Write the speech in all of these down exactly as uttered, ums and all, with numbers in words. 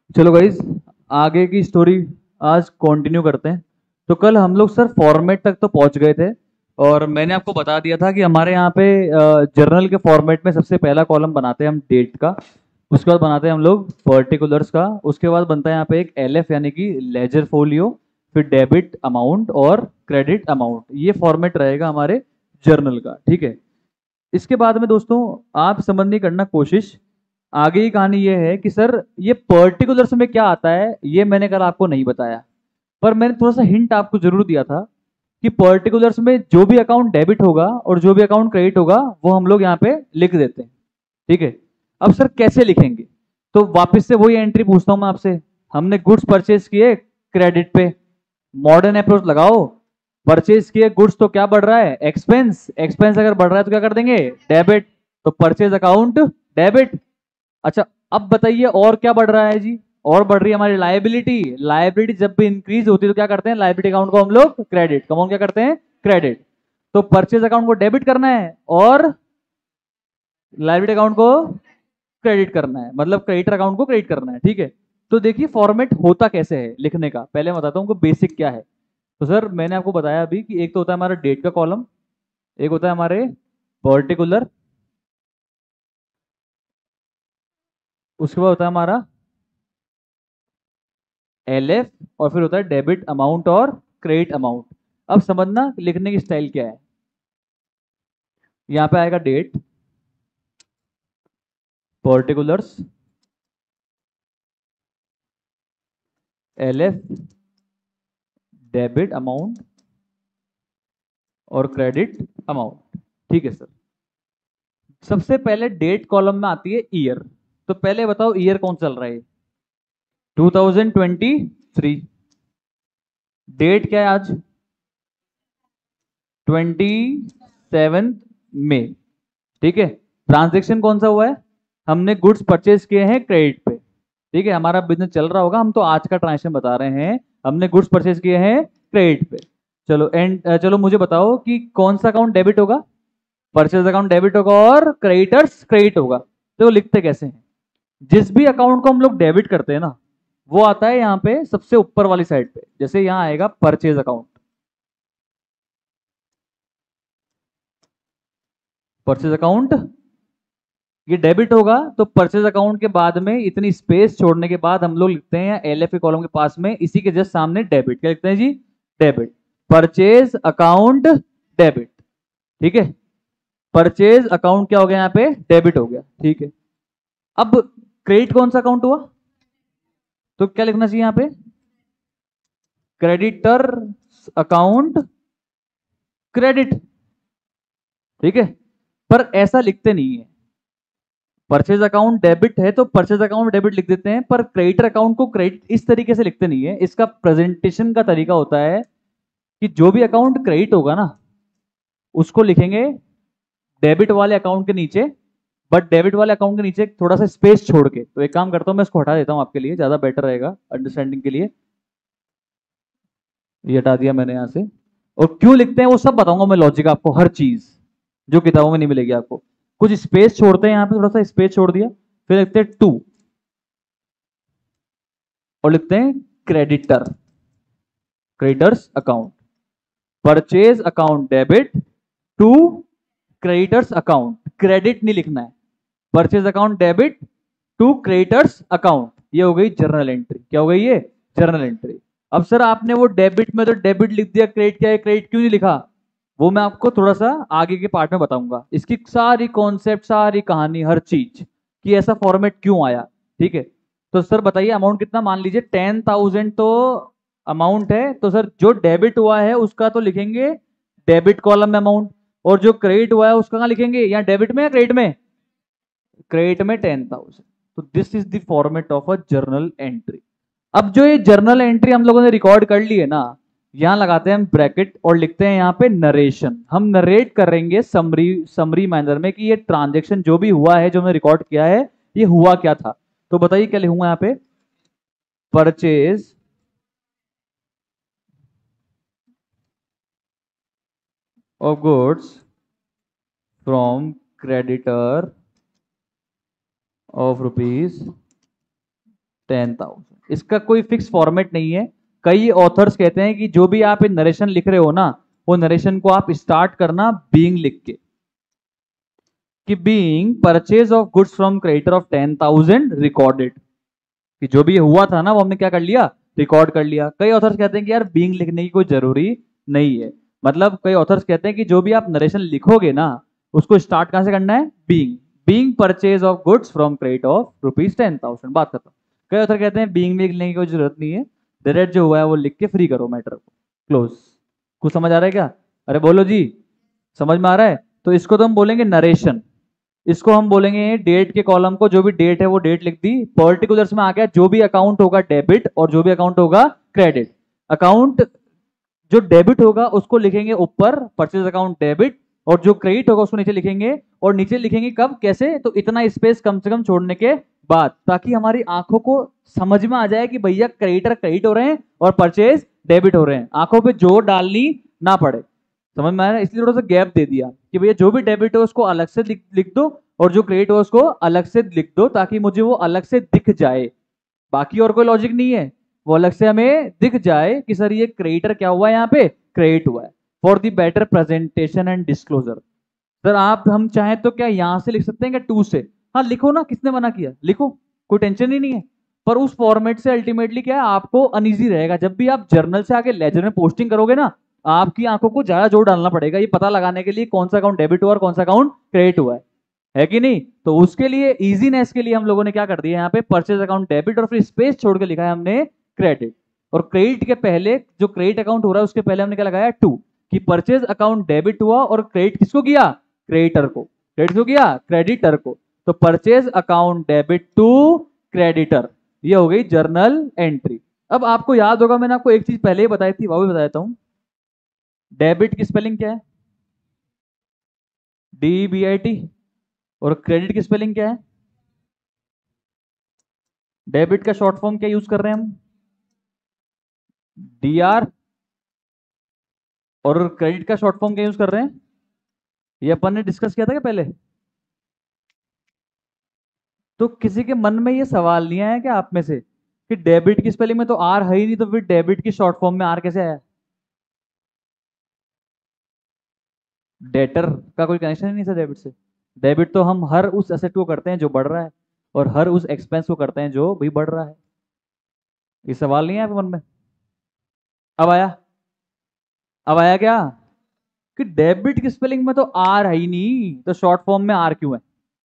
चलो गाइज, आगे की स्टोरी आज कंटिन्यू करते हैं। तो कल हम लोग सर फॉर्मेट तक तो पहुंच गए थे, और मैंने आपको बता दिया था कि हमारे यहाँ पे जर्नल के फॉर्मेट में सबसे पहला कॉलम बनाते हैं हम डेट का। उसके बाद बनाते हैं हम लोग पर्टिकुलर्स का। उसके बाद बनता है यहाँ पे एक एल एफ यानी कि लेजर फोलियो। फिर डेबिट अमाउंट और क्रेडिट अमाउंट, ये फॉर्मेट रहेगा हमारे जर्नल का। ठीक है। इसके बाद में दोस्तों, आप समझने की करना कोशिश। आगे की कहानी ये है कि सर ये पर्टिकुलर्स में क्या आता है ये मैंने कल आपको नहीं बताया, पर मैंने थोड़ा सा हिंट आपको जरूर दिया था कि पर्टिकुलर्स में जो भी अकाउंट डेबिट होगा और जो भी अकाउंट क्रेडिट होगा वो हम लोग यहाँ पे लिख देते हैं। ठीक है। अब सर कैसे लिखेंगे? तो वापस से वही एंट्री पूछता हूं मैं आपसे। हमने गुड्स परचेज किए क्रेडिट पे, मॉडर्न अप्रोच लगाओ। परचेज किए गुड्स तो क्या बढ़ रहा है? एक्सपेंस। एक्सपेंस अगर बढ़ रहा है तो क्या कर देंगे? डेबिट। तो परचेज अकाउंट डेबिट। अच्छा, अब बताइए और क्या बढ़ रहा है जी? और बढ़ रही है हमारी लाइबिलिटी। लाइबिलिटी जब भी इंक्रीज होती है तो क्या करते हैं? लाइबिलिटी अकाउंट को हम लोग क्रेडिट, कम क्या करते हैं? क्रेडिट। तो परचेज अकाउंट को डेबिट करना है और लाइबिलिटी अकाउंट को क्रेडिट करना है, मतलब क्रेडिटर अकाउंट को क्रेडिट करना है। ठीक है। तो देखिए फॉर्मेट होता कैसे है लिखने का, पहले मैं बताता हूँ बेसिक क्या है। तो सर मैंने आपको बताया अभी कि एक तो होता है हमारा डेट का कॉलम, एक होता है हमारे पर्टिकुलर, उसके बाद होता है हमारा एल एफ, और फिर होता है डेबिट अमाउंट और क्रेडिट अमाउंट। अब समझना लिखने की स्टाइल क्या है। यहाँ पे आएगा date, particulars, L F, debit amount और क्रेडिट अमाउंट। ठीक है सर। सबसे पहले डेट कॉलम में आती है ईयर। तो पहले बताओ ईयर कौन चल रहा है? Two thousand twenty three. Date क्या है आज? ट्वेंटी सेवन मई। ठीक है। ट्रांजेक्शन कौन सा हुआ है? हमने गुड्स परचेज किए हैं क्रेडिट पे। ठीक है, हमारा बिजनेस चल रहा होगा, हम तो आज का ट्रांजेक्शन बता रहे हैं। हमने गुड्स परचेज किए हैं क्रेडिट पे। चलो एंड चलो मुझे बताओ कि कौन सा अकाउंट डेबिट होगा? परचेज अकाउंट डेबिट होगा और क्रेडिटर्स क्रेडिट होगा। तो लिखते कैसे हैं? जिस भी अकाउंट को हम लोग डेबिट करते हैं ना, वो आता है यहाँ पे सबसे ऊपर वाली साइड पे। जैसे यहाँ आएगा परचेज अकाउंट। परचेज अकाउंट ये डेबिट होगा, तो परचेज अकाउंट के बाद में इतनी स्पेस छोड़ने के बाद हम लोग लिखते हैं एल एफ के कॉलम के पास में, इसी के जस्ट सामने डेबिट। क्या लिखते हैं जी? डेबिट। Purchase account debit. ठीक है। परचेज अकाउंट क्या हो गया यहाँ पे? डेबिट हो गया। ठीक है। अब क्रेडिट कौन सा अकाउंट हुआ? तो क्या लिखना चाहिए यहाँ पे? Creditor account credit. ठीक है। पर ऐसा लिखते नहीं है। परचेज अकाउंट डेबिट है तो परचेज अकाउंट डेबिट लिख देते हैं, पर क्रेडिटर अकाउंट को क्रेडिट इस तरीके से लिखते नहीं है। इसका प्रेजेंटेशन का तरीका होता है कि जो भी अकाउंट क्रेडिट होगा ना, उसको लिखेंगे डेबिट वाले अकाउंट के नीचे, बट डेबिट वाले अकाउंट के नीचे थोड़ा सा स्पेस छोड़ के। तो एक काम करता हूं, मैं इसको हटा देता हूं आपके लिए, ज्यादा बेटर रहेगा अंडरस्टैंडिंग के लिए। ये हटा दिया मैंने यहां से। और क्यों लिखते हैं वो सब बताऊंगा मैं, लॉजिक आपको, हर चीज जो किताबों में नहीं मिलेगी आपको। कुछ स्पेस छोड़ते हैं यहाँ पे, थोड़ा सा स्पेस छोड़ दिया, फिर लिखते हैं टू, और लिखते हैं creditor, creditors account. Purchase account debit to creditors account, credit नहीं लिखना है। Purchase account debit to creditors account, ये हो गई जर्नल एंट्री। क्या हो गई ये? Journal entry. अब सर आपने वो डेबिट में तो डेबिट लिख दिया, क्रेडिट क्या है क्रेडिट क्यों नहीं लिखा? वो मैं आपको थोड़ा सा आगे के पार्ट में बताऊंगा, इसकी सारी कॉन्सेप्ट, सारी कहानी, हर चीज कि ऐसा फॉर्मेट क्यों आया। ठीक है। तो सर बताइए अमाउंट कितना? मान लीजिए टेन थाउजेंड तो अमाउंट है, तो सर जो डेबिट हुआ है उसका तो लिखेंगे डेबिट कॉलम में अमाउंट, और जो क्रेडिट हुआ है उसका कहाँ लिखेंगे? या डेबिट में या क्रेडिट में? क्रेडिट में टेन थाउजेंड। तो this is the format of a journal entry. अब जो ये जर्नल एंट्री हम लोगों ने रिकॉर्ड कर ली है ना, यहां लगाते हैं हम ब्रैकेट और लिखते हैं यहाँ पे नरेशन। हम नरेट करेंगे समरी समरी मैनर में कि ये ट्रांजेक्शन जो भी हुआ है, जो हमने रिकॉर्ड किया है, ये हुआ क्या था। तो बताइए क्या लिखूंगा यहाँ पे? Purchase of goods from creditor of rupees ten thousand. इसका कोई फिक्स फॉर्मेट नहीं है। कई ऑथर्स कहते हैं कि जो भी आप नरेशन लिख रहे हो ना, वो नरेशन को आप स्टार्ट करना बीइंग लिख के, कि being purchase of goods from creditor of ten thousand recorded, कि जो भी हुआ था ना वो हमने क्या कर लिया, रिकॉर्ड कर लिया। कई ऑथर्स कहते हैं कि यार बीइंग लिखने की कोई जरूरी नहीं है। मतलब कई ऑथर्स कहते हैं कि जो भी आप नरेशन लिखोगे ना, उसको स्टार्ट कहां से करना है, being being purchase of goods from credit of rupees ten thousand, बात खत्म। कई ऑथर कहते हैं बीइंग में लिखने की कोई जरूरत नहीं है, डायरेक्ट जो हुआ है वो लिख के फ्री करो मैटर को, क्लोज। कुछ समझ आ रहा है क्या? अरे बोलो जी, समझ में आ रहा है? तो इसको तो हम बोलेंगे नरेशन, इसको हम बोलेंगे डेट के कॉलम को, जो भी डेट है वो डेट लिख दी। पर्टिकुलर्स में आ गया जो भी अकाउंट होगा डेबिट और जो भी अकाउंट होगा क्रेडिट। अकाउंट जो डेबिट होगा उसको लिखेंगे ऊपर परचेज अकाउंट डेबिट, और जो क्रेडिट होगा उसको नीचे लिखेंगे। और नीचे लिखेंगे कब, कैसे, तो इतना स्पेस कम से कम छोड़ने के बाद, ताकि हमारी आंखों को समझ में आ जाए कि भैया क्रेडिटर क्रेडिट हो रहे हैं और परचेज डेबिट हो रहे हैं, आंखों पे जोर डालनी ना पड़े। समझ में आया? इसलिए थोड़ा सा गैप दे दिया कि भैया जो भी डेबिट हो उसको अलग से लिख, लिख दो, और जो क्रेडिट हो उसको अलग से लिख दो, ताकि मुझे वो अलग से दिख जाए। बाकी और कोई लॉजिक नहीं है, वो अलग से हमें दिख जाए कि सर ये क्रेडिटर क्या हुआ है, यहाँ पे क्रेडिट हुआ है, for the better presentation and disclosure. Sir आप हम चाहें तो क्या यहाँ से लिख सकते हैं क्या, टू से? हाँ लिखो ना, किसने मना किया, लिखो, कोई टेंशन ही नहीं है। पर उस फॉर्मेट से अल्टीमेटली क्या है, आपको अनईजी रहेगा। जब भी आप जर्नल से आगे लेजर में पोस्टिंग करोगे ना, आपकी आंखों को ज्यादा जोर डालना पड़ेगा ये पता लगाने के लिए कौन सा अकाउंट डेबिट हुआ और कौन सा अकाउंट क्रेडिट हुआ है, है कि नहीं? तो उसके लिए इजीनेस के लिए हम लोगों ने क्या कर दिया, यहाँ पे परचेज अकाउंट डेबिट और फिर स्पेस छोड़ के लिखा है हमने क्रेडिट। और क्रेडिट के पहले, जो क्रेडिट अकाउंट हो रहा है उसके पहले हमने क्या लगाया, टू, कि परचेज अकाउंट डेबिट हुआ और क्रेडिट किसको किया, क्रेडिटर को। क्रेडिट को किया, क्रेडिटर को। तो purchase account debit to creditor, ये हो गई जर्नल एंट्री। अब आपको याद होगा मैंने आपको एक चीज पहले ही बताई थी, वो भी बताता हूं। डेबिट की स्पेलिंग क्या है, डी बी आई टी। और क्रेडिट की स्पेलिंग क्या है, डेबिट का शॉर्ट फॉर्म क्या यूज कर रहे हैं हम, डी आर। और क्रेडिट का शॉर्ट फॉर्म क्या यूज कर रहे हैं, ये अपन ने डिस्कस किया था क्या पहले? तो किसी के मन में ये सवाल नहीं आया क्या आप में से कि डेबिट की स्पेलिंग में तो आर है ही नहीं, तो फिर डेबिट की शॉर्ट फॉर्म में आर कैसे आया? डेटर का कोई कनेक्शन ही नहीं था डेबिट से। डेबिट तो हम हर उस एसेट को करते हैं जो बढ़ रहा है, और हर उस एक्सपेंस को करते हैं जो भी बढ़ रहा है। ये सवाल नहीं है आपके मन में? अब आया? अब आया क्या, कि डेबिट की स्पेलिंग में तो आर है ही नहीं, तो शॉर्ट फॉर्म में आर क्यों है?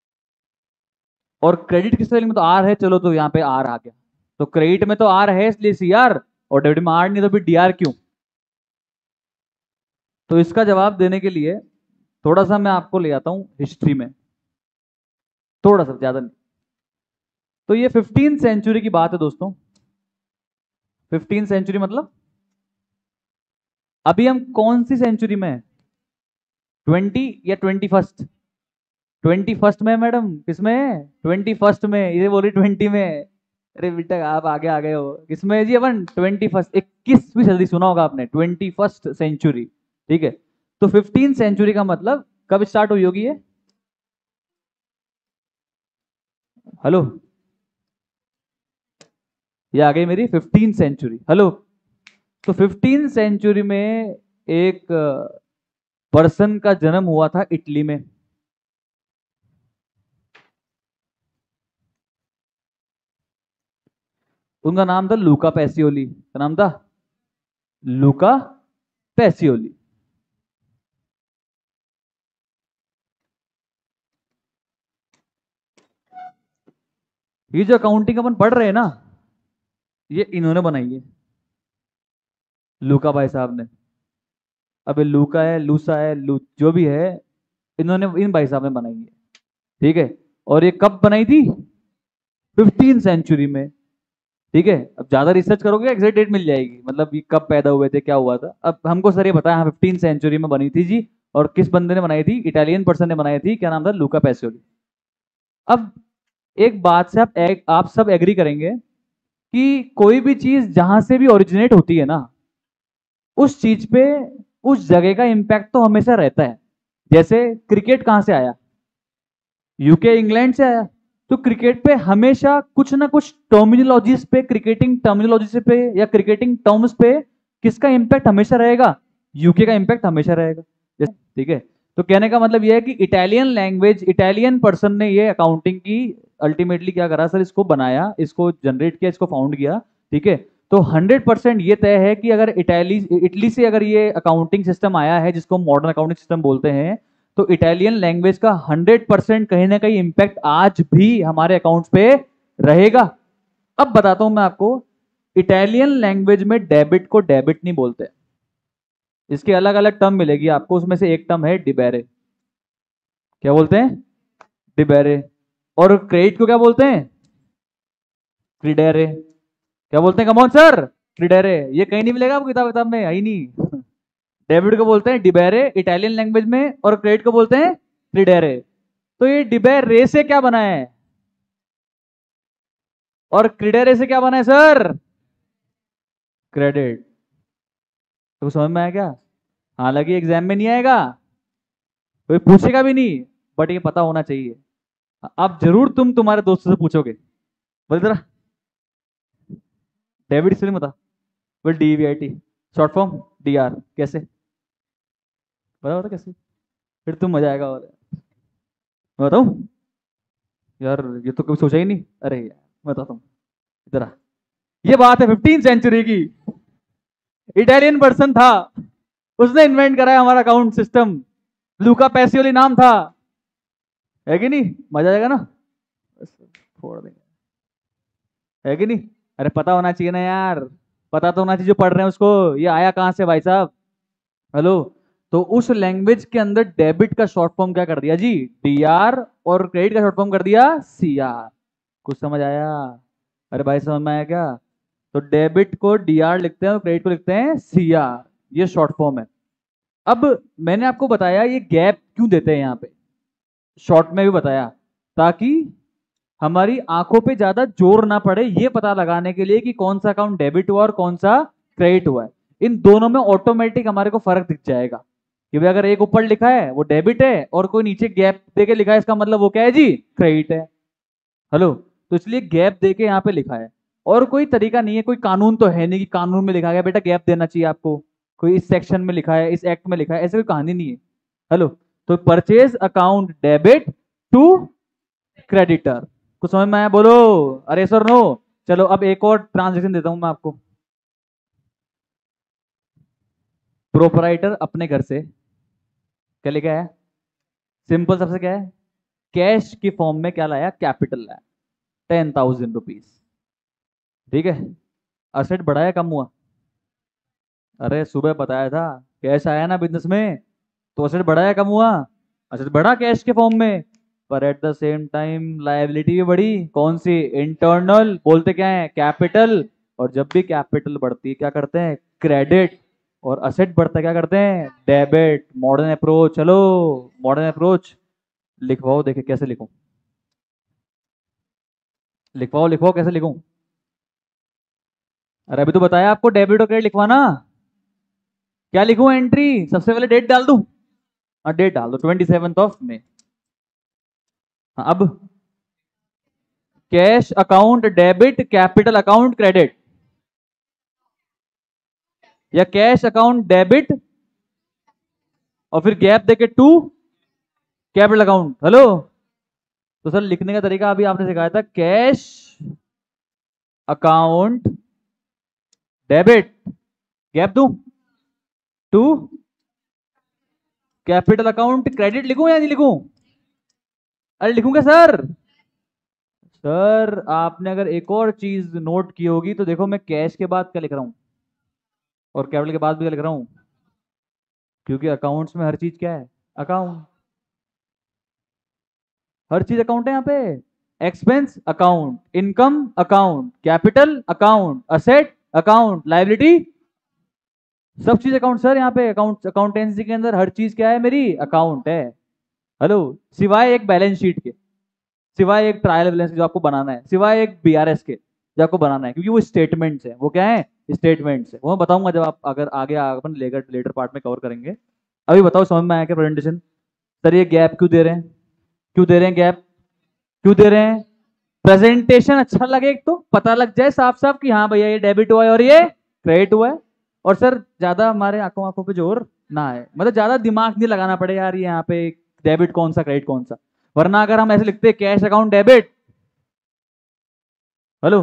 और क्रेडिट की स्पेलिंग में तो आर है, चलो तो यहाँ पे आर आ गया। तो क्रेडिट में तो आर है इसलिए सी आर, और डेबिट में आर नहीं, तो फिर डी आर क्यों? तो इसका जवाब देने के लिए थोड़ा सा मैं आपको ले आता हूं हिस्ट्री में, थोड़ा सा, ज्यादा नहीं। तो ये फिफ्टीन सेंचुरी की बात है दोस्तों। फिफ्टीन सेंचुरी मतलब अभी हम कौन सी सेंचुरी में है, ट्वेंटी या ट्वेंटी फर्स्ट? ट्वेंटी फर्स्ट में मैडम, किसमें, ट्वेंटी फर्स्ट में। ये बोली ट्वेंटी में, अरे बेटा आप आगे आ गए हो। किसमें जी अपन, ट्वेंटी फर्स्ट, इक्कीसवीं सदी सुना होगा आपने, ट्वेंटी फर्स्ट सेंचुरी, ठीक है। तो फिफ्टीन सेंचुरी का मतलब कब स्टार्ट हुई होगी ये, हेलो, ये आ गई मेरी फिफ्टीन सेंचुरी, हेलो। तो फिफ्टीन सेंचुरी में एक पर्सन का जन्म हुआ था इटली में। उनका नाम था लूका पैसियोली। क्या नाम था, लूका पैसियोली। ये जो अकाउंटिंग अपन पढ़ रहे हैं ना, ये इन्होंने बनाई है, लूका भाई साहब ने। अब लूका है, लूसा है, लू, जो भी है, इन्होंने, इन भाई साहब ने बनाई है, ठीक है। और ये कब बनाई थी, फिफ्टीन सेंचुरी में, ठीक है। अब ज्यादा रिसर्च करोगे एग्जैक्ट डेट मिल जाएगी, मतलब ये कब पैदा हुए थे, क्या हुआ था। अब हमको सर ये बताया, हाँ फिफ्टीन सेंचुरी में बनी थी जी। और किस बंदे ने बनाई थी, इटालियन पर्सन ने बनाई थी, क्या नाम था, लूका पैसियोली। अब एक बात से आप एक, आप सब एग्री करेंगे कि कोई भी चीज जहां से भी ओरिजिनेट होती है ना, उस चीज पे उस जगह का इंपैक्ट तो हमेशा रहता है। जैसे क्रिकेट कहां से आया, यूके इंग्लैंड से आया, तो क्रिकेट पे हमेशा कुछ ना कुछ टर्मिनोलॉजीज पे, क्रिकेटिंग टर्मिनोलॉजी पे या क्रिकेटिंग टर्म्स पे किसका इंपैक्ट हमेशा रहेगा? यूके का इंपैक्ट हमेशा रहेगा। ठीक है, तो कहने का मतलब यह है कि इटालियन लैंग्वेज, इटालियन पर्सन ने ये अकाउंटिंग की अल्टीमेटली क्या करा सर, इसको बनाया, इसको जनरेट किया, इसको फाउंड किया। ठीक है, तो हंड्रेड परसेंट ये तय है कि अगर इटाली इटली से अगर ये अकाउंटिंग सिस्टम आया है जिसको मॉडर्न अकाउंटिंग सिस्टम बोलते हैं, तो इटालियन लैंग्वेज का हंड्रेड परसेंट कहीं ना कहीं इंपैक्ट आज भी हमारे अकाउंट्स पे रहेगा। अब बताता हूं मैं आपको, इटालियन लैंग्वेज में डेबिट को डेबिट नहीं बोलते, इसके अलग अलग टर्म मिलेगी आपको, उसमें से एक टर्म है डिबेरे। क्या बोलते हैं? डिबेरे। और क्रेडिट को क्या बोलते हैं? क्रीडेरे। क्या बोलते हैं? कमॉन सर, क्रीडेरे। ये कहीं नहीं मिलेगा आपको किताब किताब में, है ही नहीं। डेबिट को बोलते हैं डिबेरे इटालियन लैंग्वेज में, और क्रेडिट को बोलते हैं क्रीडेरे। तो ये डिबेरे से क्या बना है और क्रीडेरे से क्या बना है सर? क्रेडिट। तो समझ में आया क्या? हालांकि एग्जाम में नहीं आएगा, कोई पूछेगा भी नहीं, बट ये पता होना चाहिए। अब जरूर तुम तुम्हारे दोस्तों से पूछोगे, बोल जरा डेबिट इसलिए बता, बोल D V I T short form D R, कैसे बता बता कैसे, फिर तुम मजा आएगा। और मैं बताऊं यार, ये तो कभी सोचा ही नहीं। अरे यार मैं बताता हूँ, इधर आ। ये बात है फिफ्टीन सेंचुरी की, इटालियन पर्सन था, उसने इन्वेंट कराया हमारा अकाउंट सिस्टम, लूका पैसियोली नाम था, है कि नहीं? मजा आएगा ना, छोड़ देंगे, है कि नहीं? अरे पता होना चाहिए ना यार, पता तो होना चाहिए जो पढ़ रहे हैं उसको, ये आया कहां से भाई साहब। हेलो, तो उस लैंग्वेज के अंदर डेबिट का शॉर्ट फॉर्म क्या कर दिया जी? डी आर, और क्रेडिट का शॉर्ट फॉर्म कर दिया सी आर। कुछ समझ आया? अरे भाई समझ में आया क्या? तो डेबिट को डी आर लिखते हैं और क्रेडिट को लिखते हैं सी आर, ये शॉर्ट फॉर्म है। अब मैंने आपको बताया ये गैप क्यों देते हैं यहाँ पे, शॉर्ट में भी बताया, ताकि हमारी आंखों पे ज्यादा जोर ना पड़े ये पता लगाने के लिए कि कौन सा अकाउंट डेबिट हुआ और कौन सा क्रेडिट हुआ है। इन दोनों में ऑटोमेटिक हमारे को फर्क दिख जाएगा कि भाई अगर एक ऊपर लिखा है वो डेबिट है और कोई नीचे गैप देके लिखा है, इसका मतलब वो क्या है जी? क्रेडिट है। हेलो, तो इसलिए गैप देके यहाँ पे लिखा है, और कोई तरीका नहीं है, कोई कानून तो है नहीं कि कानून में लिखा गया बेटा गैप देना चाहिए आपको, कोई इस सेक्शन में लिखा है, इस एक्ट में लिखा है, ऐसे कोई कहानी नहीं है। हेलो, तो purchase account debit to creditor, कुछ समझ में आया? बोलो अरे सर नो। चलो अब एक और ट्रांजेक्शन देता हूं मैं आपको। प्रोपराइटर अपने घर से क्या लेके आया? सिंपल सबसे क्या है, कैश की फॉर्म में क्या लाया? कैपिटल लाया, टेन थाउजेंड रुपीज। ठीक है, असेट बढ़ाया कम हुआ? अरे सुबह बताया था, कैश आया ना बिजनेस में तो असेट बढ़ाया कम हुआ? असेट बढ़ा कैश के फॉर्म में, पर at the same time liability भी बढ़ी। कौन सी? इंटरनल, बोलते क्या है? कैपिटल। और जब भी कैपिटल बढ़ती है क्या करते हैं? क्रेडिट। और असेट बढ़ता है क्या करते हैं? डेबिट। मॉडर्न अप्रोच, चलो मॉडर्न अप्रोच लिखवाओ, देखे कैसे लिखूं, लिखवाओ लिखवाओ कैसे लिखूं। अरे अभी तो बताया आपको डेबिट और क्रेडिट लिखवाना, क्या लिखूं एंट्री? सबसे पहले डेट डाल दूं? हाँ डेट डाल दो, ट्वेंटी सेवन ऑफ मे। हाँ, अब cash account debit, capital account credit, या कैश अकाउंट डेबिट और फिर गैप देके टू कैपिटल अकाउंट। हेलो, तो सर लिखने का तरीका अभी आपने सिखाया था, कैश अकाउंट डेबिट, गैप दूं, टू कैपिटल अकाउंट क्रेडिट। लिखूं या नहीं लिखूं? अरे लिखूंगा सर। सर आपने अगर एक और चीज नोट की होगी तो देखो, मैं कैश के बाद क्या लिख रहा हूं और कैपिटल के बाद भी क्या लिख रहा हूं, क्योंकि अकाउंट्स में हर चीज क्या है? अकाउंट। हर चीज अकाउंट है यहाँ पे। Expense account, income account, capital account, asset account, liability, सब चीज अकाउंट सर। यहाँ पे अकाउंट, अकाउंटेंसी के अंदर हर चीज क्या है मेरी? अकाउंट है। हेलो, सिवाय एक बैलेंस शीट के, सिवाय एक ट्रायल बैलेंस जो आपको बनाना है, सिवाय एक बी आर एस के जो आपको बनाना है, क्योंकि वो स्टेटमेंट्स है। वो क्या है? स्टेटमेंट्स है। वो मैं बताऊंगा जब आप अगर आगे अपन लेकर लेटर पार्ट में कवर करेंगे। अभी बताओ समझ में आया क्या प्रेजेंटेशन? सर ये गैप क्यों दे रहे हैं? क्यों दे रहे हैं गैप? क्यों दे रहे हैं? प्रेजेंटेशन अच्छा लगे, एक तो पता लग जाए साफ साफ कि हाँ भैया ये डेबिट हुआ है और ये क्रेडिट हुआ है। और सर ज्यादा हमारे आंखों आंखों पे जोर ना है, मतलब ज्यादा दिमाग नहीं लगाना पड़े यार ये यहाँ पे डेबिट कौन सा क्रेडिट कौन सा। वरना अगर हम ऐसे लिखते cash account debit, hello,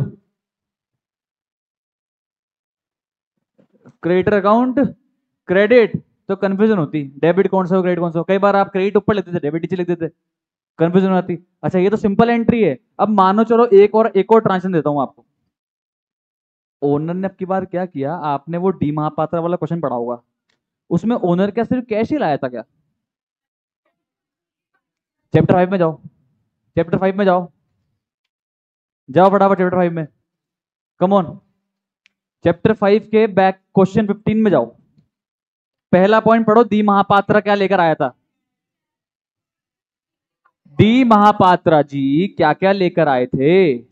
creditor account credit, तो कंफ्यूजन होती डेबिट कौन सा हो क्रेडिट कौन सा हो। कई बार आप क्रेडिट ऊपर लिखते थे डेबिट नीचे लिख देते, कंफ्यूजन आती। अच्छा ये तो सिंपल एंट्री है। अब मानो चलो एक और एक और ट्रांजेक्शन देता हूं आपको। ओनर ने अब की बार क्या किया, आपने वो डी महापात्रा वाला क्वेश्चन पढ़ा होगा, उसमें ओनर क्या सिर्फ कैश ही लाया था क्या? चैप्टर फाइव में जाओ, चैप्टर फाइव में जाओ, जाओ फटाफट चैप्टर फाइव में, कम ऑन। चैप्टर फाइव के बैक क्वेश्चन फिफ्टीन में जाओ, पहला पॉइंट पढ़ो, दी महापात्रा क्या लेकर आया था? डी महापात्रा जी क्या क्या लेकर आए थे?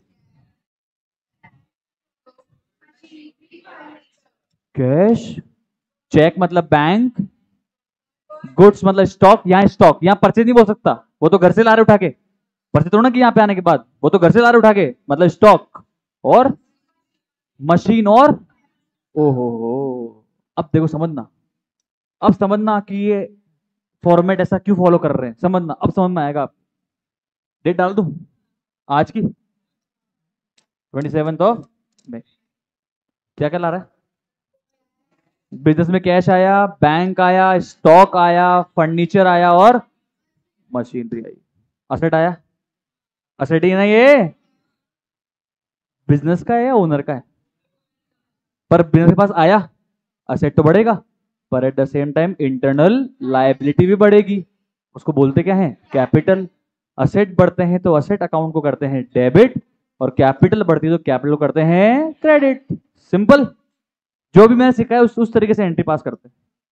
कैश, चेक मतलब बैंक, गुड्स मतलब स्टॉक, यहाँ स्टॉक, यहाँ परचेज नहीं बोल सकता, वो तो घर से ला रहे उठा के, परचेज थोड़ा ना कि यहाँ पे आने के बाद, वो तो घर से ला रहे उठा के, मतलब स्टॉक और मशीन और ओहो हो। अब देखो समझना, अब समझना कि ये फॉर्मेट ऐसा क्यों फॉलो कर रहे हैं, समझना अब समझ में आएगा। आप डेट डाल दूं आज की, ट्वेंटी सेवन ऑफ मई। क्या क्या ला रहा है? बिजनेस में कैश आया, बैंक आया, स्टॉक आया, फर्नीचर आया और मशीनरी आई। असेट आया, असेट ही ना ये बिजनेस का है या ओनर का है? पर बिजनेस के पास आया, असेट तो बढ़ेगा, पर at the same time internal liability भी बढ़ेगी, उसको बोलते क्या है? कैपिटल। असेट बढ़ते हैं तो असेट अकाउंट को करते हैं डेबिट, और कैपिटल बढ़ती है तो कैपिटल को करते हैं क्रेडिट। सिंपल, जो भी मैंने सिखाया उस उस तरीके से एंट्री पास करते हैं।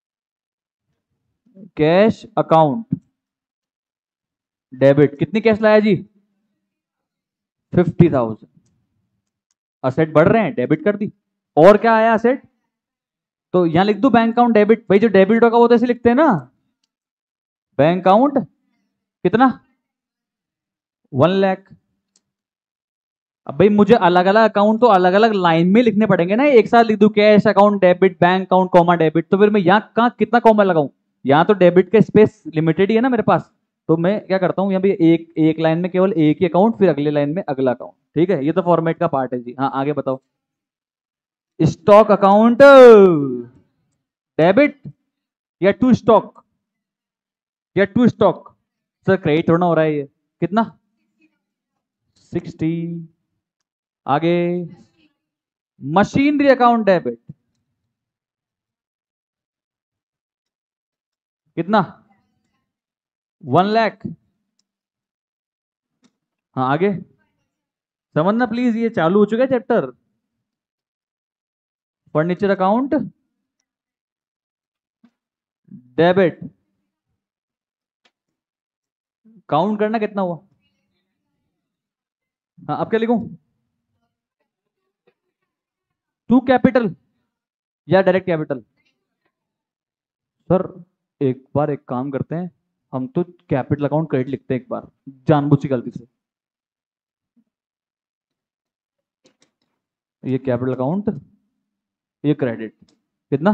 कैश अकाउंट डेबिट, कितनी कैश लाया जी? Fifty thousand. असेट बढ़ रहे हैं, डेबिट कर दी। और क्या आया असेट? तो यहां लिख दू बैंक अकाउंट डेबिट, भाई जो डेबिट होगा वो तो ऐसे लिखते हैं ना, बैंक अकाउंट कितना? वन लाख। अब भाई मुझे अलग अलग अकाउंट तो अलग अलग लाइन में लिखने पड़ेंगे ना, एक साथ लिख दूं cash account debit bank account comma debit, तो फिर मैं यहाँ कहाँ कितना कॉमा लगाऊं? यहाँ तो डेबिट का स्पेस लिमिटेड ही है ना मेरे पास, तो मैं क्या करता हूँ यहाँ भी एक एक लाइन में केवल एक ही अकाउंट, फिर अगले लाइन में अगला अकाउंट। ठीक है, ये तो फॉर्मेट का पार्ट है जी। हाँ आगे बताओ। स्टॉक अकाउंट डेबिट या टू स्टॉक, या टू स्टॉक? सर क्रेडिट थोड़ा हो रहा है ये, कितना? सिक्सटी। आगे मशीनरी अकाउंट डेबिट, कितना? वन लाख। हाँ आगे समझना प्लीज, ये चालू हो चुका है chapter. Furniture account debit, count करना कितना हुआ। हाँ अब क्या लिखूं? टू कैपिटल या डायरेक्ट कैपिटल? सर एक बार एक काम करते हैं, हम तो कैपिटल अकाउंट क्रेडिट लिखते हैं एक बार, जानबूझ की गलती से। ये कैपिटल अकाउंट, ये क्रेडिट, कितना?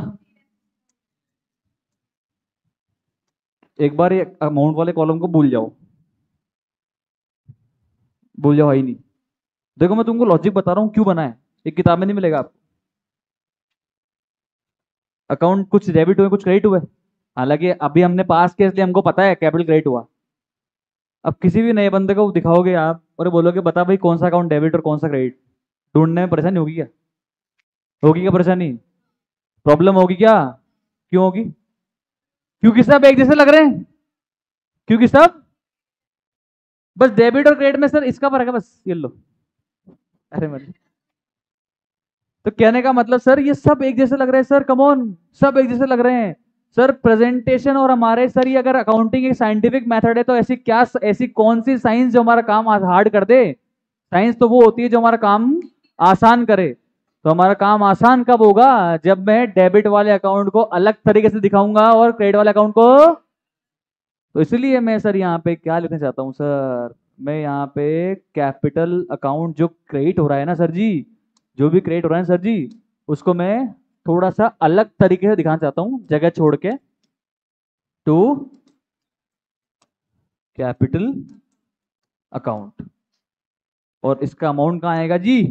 एक बार ये अमाउंट वाले कॉलम को भूल जाओ, भूल जाओ, है ही नहीं। देखो मैं तुमको लॉजिक बता रहा हूं क्यों बना है, एक किताब में नहीं मिलेगा आपको। अकाउंट कुछ डेबिट हुए कुछ क्रेडिट हुए, हालांकि अभी हमने पास किया इसलिए हमको पता है कैपिटल क्रेडिट हुआ। अब किसी भी नए बंदे को दिखाओगे आप और बोलोगे बता भाई कौन सा अकाउंट डेबिट और कौन सा क्रेडिट, ढूंढने में परेशानी होगी क्या? होगी क्या परेशानी? प्रॉब्लम होगी क्या? क्यों होगी? क्योंकि सब एक जैसे लग रहे हैं, क्योंकि सब बस डेबिट और क्रेडिट में सर इसका फर्क है बस, ये लो। अरे मतलब तो कहने का मतलब सर ये सब एक जैसे लग रहे हैं सर, कम ऑन, सब एक जैसे लग रहे हैं सर। प्रेजेंटेशन और हमारे सर ये अगर अकाउंटिंग एक साइंटिफिक मेथड है तो ऐसी क्या, ऐसी कौन सी साइंस जो हमारा काम हार्ड कर दे? साइंस तो वो होती है जो हमारा काम आसान करे। तो हमारा काम आसान कब होगा? जब मैं डेबिट वाले अकाउंट को अलग तरीके से दिखाऊंगा और क्रेडिट वाले अकाउंट को। तो इसलिए मैं सर यहाँ पे क्या लिखना चाहता हूँ सर, मैं यहाँ पे कैपिटल अकाउंट जो क्रेडिट हो रहा है ना सर जी, जो भी क्रेडिट हो रहा है सर जी, उसको मैं थोड़ा सा अलग तरीके से दिखाना चाहता हूँ, जगह छोड़ के। टू कैपिटल अकाउंट, और इसका अमाउंट कहाँ आएगा जी?